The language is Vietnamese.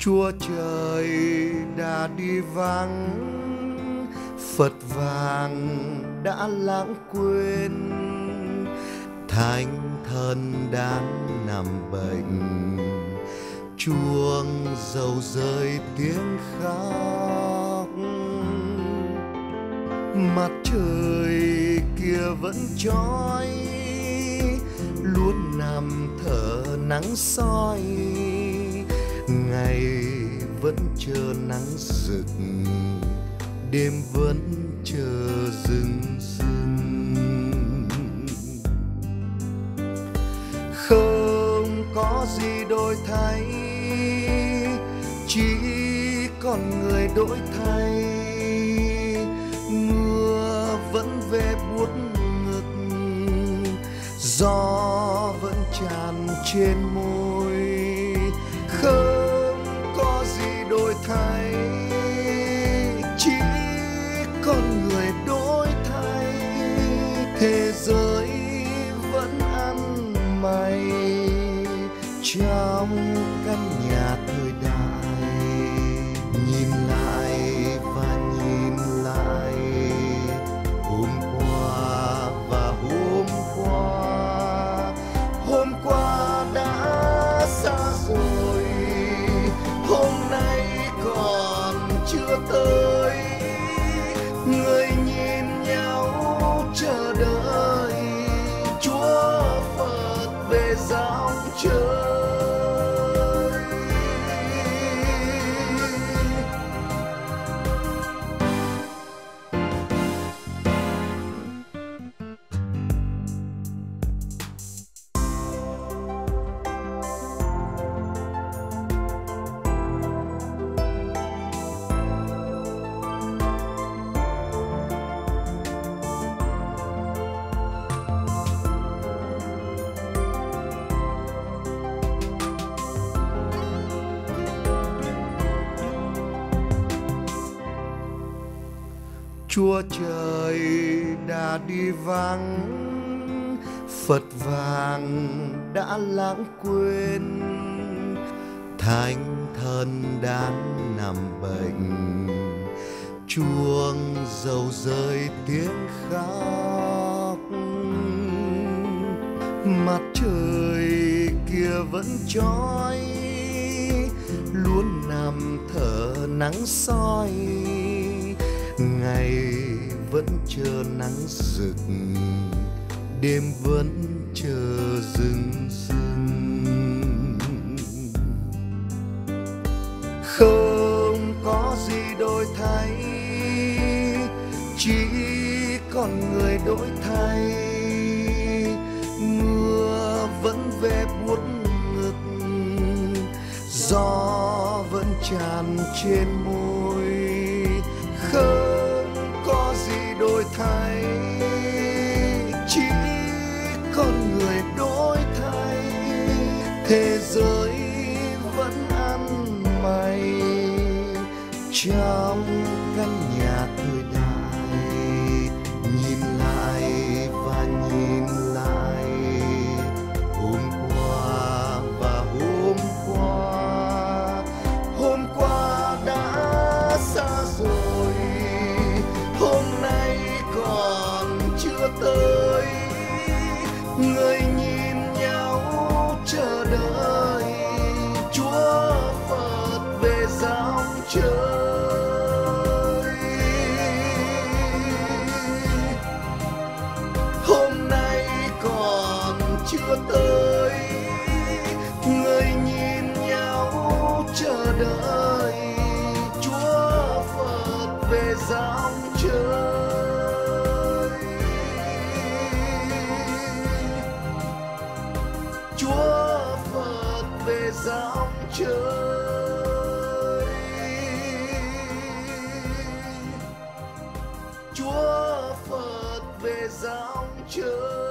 Chúa trời đã đi vắng, Phật vàng đã lãng quên, Thánh thần đang nằm bệnh, chuông dầu rơi tiếng khóc. Mặt trời kia vẫn chói, luôn nằm thở nắng soi, ngày vẫn chờ nắng rực, đêm vẫn chờ rừng rừng. Không có gì đổi thay, chỉ còn người đổi thay. Mưa vẫn về buốt ngực, gió vẫn tràn trên môi. Không có gì đổi thay, chỉ con người đổi thay. Thế giới vẫn ăn mày trong căn nhà thời đại. Nhìn lại và nhìn lại, hôm qua và hôm qua. Hôm qua đã xa rồi, hôm nay còn chưa tới. Người nhìn nhau chờ đợi Chúa Phật về giáng trời. Chúa trời đã đi vắng, Phật vàng đã lãng quên, Thánh thần đang nằm bệnh, chuông dầu rơi tiếng khóc. Mặt trời kia vẫn chói, luôn nằm thở nắng soi, ngày vẫn chờ nắng rực, đêm vẫn chờ rừng rừng. Không có gì đổi thay, chỉ còn người đổi thay. Mưa vẫn về buốt ngực, gió vẫn tràn trên môi. Không có gì đổi thay, chỉ con người đổi thay. Thế giới vẫn ăn mày trong căn nhà thời đại. Nhìn lại và nhìn lại, hôm qua và hôm qua. Hôm qua đã xa rồi, hôm nay còn chưa tới. Người nhìn nhau chờ đợi Chúa Phật về giáng trời. Hôm nay còn chưa tới, người nhìn nhau chờ đợi Chúa Phật về giáng trời. Chúa Phật về giáng trời. Chúa Phật về giáng trời.